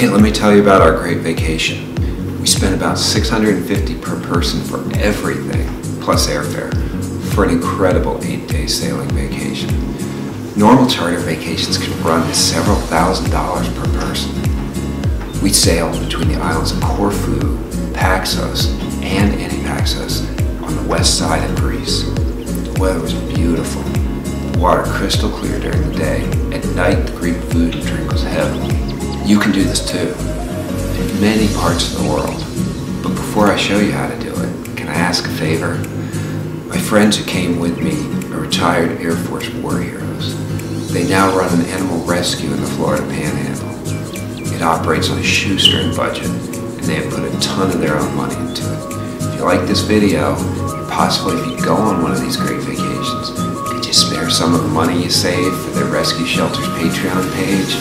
Hey, let me tell you about our great vacation. We spent about $650 per person for everything, plus airfare, for an incredible 8-day sailing vacation. Normal charter vacations can run to several $1,000s per person. We sailed between the islands of Corfu, Paxos, and Enipaxos on the west side of Greece. The weather was beautiful, the water crystal clear during the day. At night, the Greek food and drink was heavenly. You can do this too, in many parts of the world. But before I show you how to do it, can I ask a favor? My friends who came with me are retired Air Force war heroes. They now run an animal rescue in the Florida Panhandle. It operates on a shoestring budget, and they have put a ton of their own money into it. If you like this video, and possibly if you go on one of these great vacations, could you spare some of the money you save for their rescue shelter's Patreon page?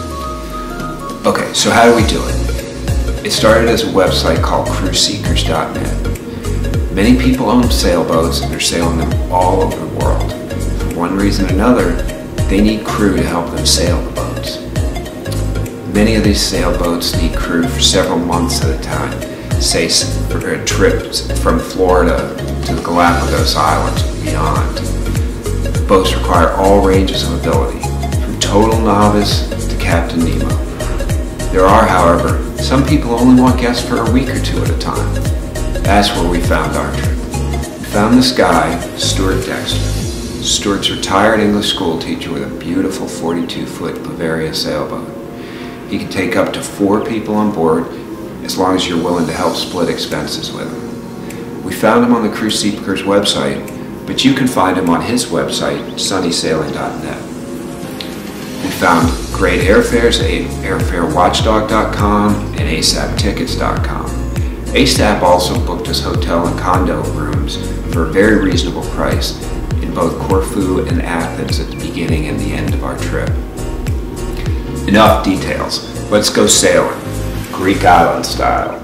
Okay, so how do we do it? It started as a website called cruiseseekers.net. Many people own sailboats and they're sailing them all over the world. For one reason or another, they need crew to help them sail the boats. Many of these sailboats need crew for several months at a time, say for a trip from Florida to the Galapagos Islands and beyond. The boats require all ranges of ability, from total novice to Captain Nemo. There are, however, some people who only want guests for a week or two at a time. That's where we found our trip. We found this guy, Stuart Dexter. Stuart's a retired English school teacher with a beautiful 42-foot Bavaria sailboat. He can take up to 4 people on board as long as you're willing to help split expenses with him. We found him on the Cruise Seekers website, but you can find him on his website, sunnysailing.net. We found great airfares at airfarewatchdog.com and asaptickets.com. ASAP also booked us hotel and condo rooms for a very reasonable price in both Corfu and Athens at the beginning and the end of our trip. Enough details. Let's go sailing, Greek island style.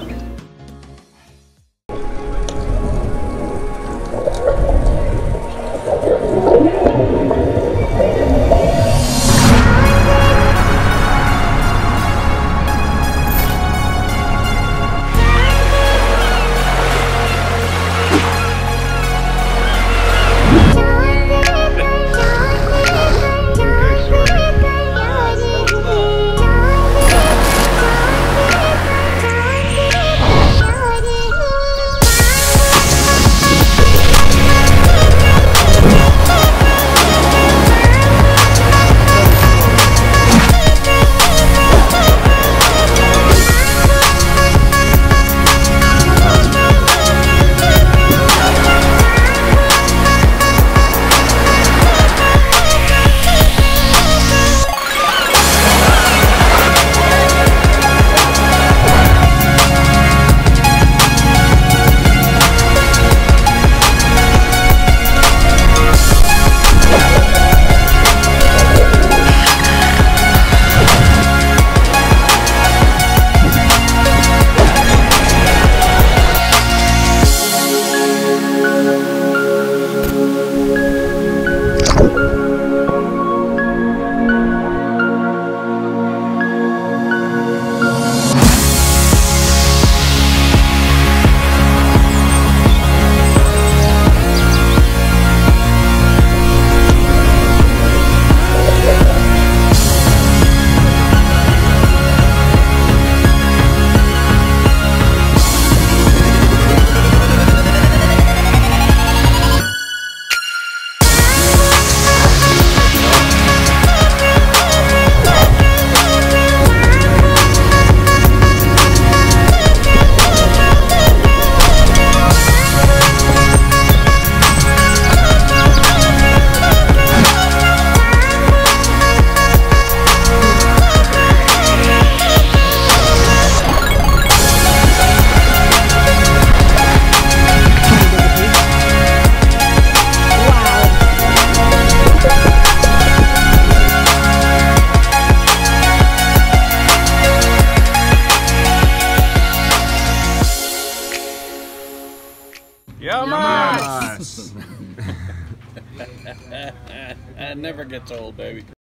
It never gets old, baby.